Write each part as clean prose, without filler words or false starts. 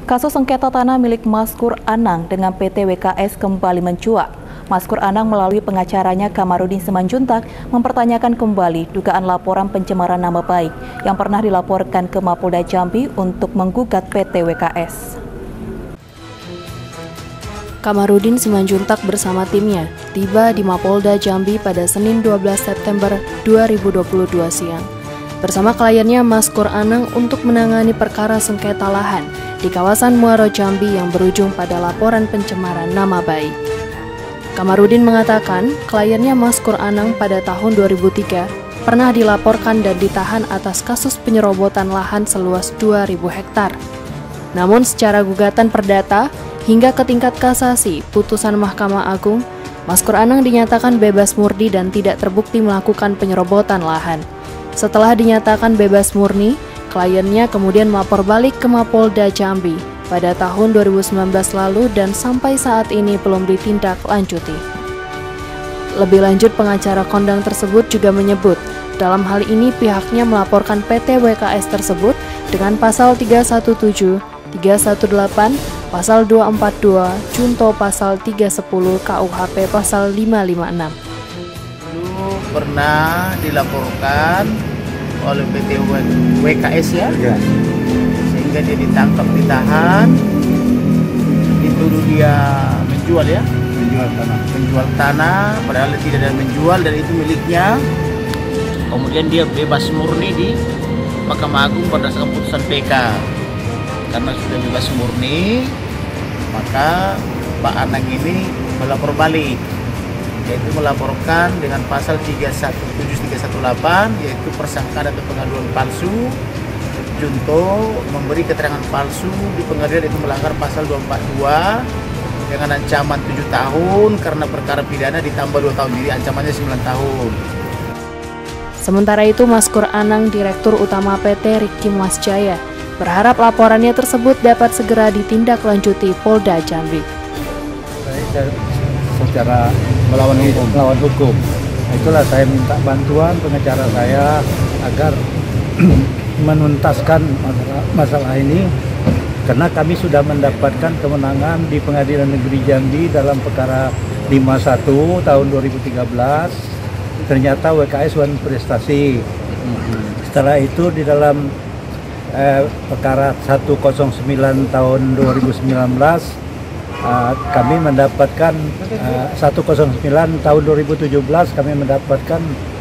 Kasus sengketa tanah milik Maskur Anang dengan PT WKS kembali mencuat. Maskur Anang melalui pengacaranya Kamarudin Simanjuntak mempertanyakan kembali dugaan laporan pencemaran nama baik yang pernah dilaporkan ke Mapolda Jambi untuk menggugat PT WKS. Kamarudin Simanjuntak bersama timnya tiba di Mapolda Jambi pada Senin 12 September 2022 siang bersama kliennya Maskur Anang untuk menangani perkara sengketa lahan di kawasan Muaro Jambi yang berujung pada laporan pencemaran nama baik. Kamarudin mengatakan kliennya Maskur Anang pada tahun 2003 pernah dilaporkan dan ditahan atas kasus penyerobotan lahan seluas 2.000 hektar. Namun secara gugatan perdata hingga ke tingkat kasasi putusan Mahkamah Agung, Maskur Anang dinyatakan bebas murni dan tidak terbukti melakukan penyerobotan lahan. Setelah dinyatakan bebas murni, kliennya kemudian melapor balik ke Mapolda Jambi pada tahun 2019 lalu dan sampai saat ini belum ditindak lanjuti. Lebih lanjut, pengacara kondang tersebut juga menyebut dalam hal ini pihaknya melaporkan PT WKS tersebut dengan pasal 317, 318, pasal 242, junto pasal 310 KUHP pasal 556. Dulu pernah dilaporkan oleh PT WKS ya, sehingga dia ditangkap, ditahan, dituduh dia menjual tanah, padahal tidak ada menjual dan itu miliknya. Kemudian dia bebas murni di Mahkamah Agung berdasarkan putusan PK. Karena sudah bebas murni, maka Pak Anang ini melapor balik, yaitu melaporkan dengan pasal 317-318, yaitu persangkaan atau pengaduan palsu, junto memberi keterangan palsu di pengadilan, itu melanggar pasal 242 dengan ancaman 7 tahun karena perkara pidana ditambah 2 tahun, jadi ancamannya 9 tahun. Sementara itu, Maskur Anang, Direktur Utama PT Riki Masjaya, berharap laporannya tersebut dapat segera ditindaklanjuti Polda Jambi. Secara melawan hukum. Itulah saya minta bantuan pengacara saya agar menuntaskan masalah ini, karena kami sudah mendapatkan kemenangan di Pengadilan Negeri Jambi dalam perkara 51 tahun 2013. Ternyata WKS wan prestasi. Setelah itu di dalam perkara 109 tahun 2019 kami mendapatkan 109 tahun 2017 kami mendapatkan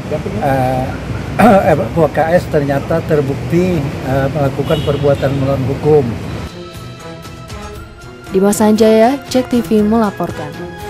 WKS ternyata terbukti melakukan perbuatan melawan hukum. Dimas Sanjaya, JEK TV melaporkan.